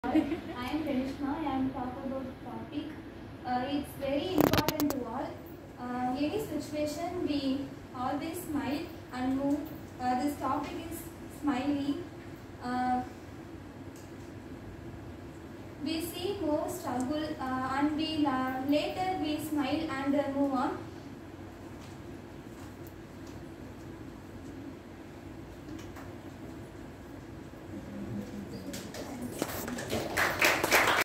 I am RENISHMA. I am talk about topic. It's very important to all. Any situation we always smile and move. This topic is smiling. We see more struggle and we later we smile and move on.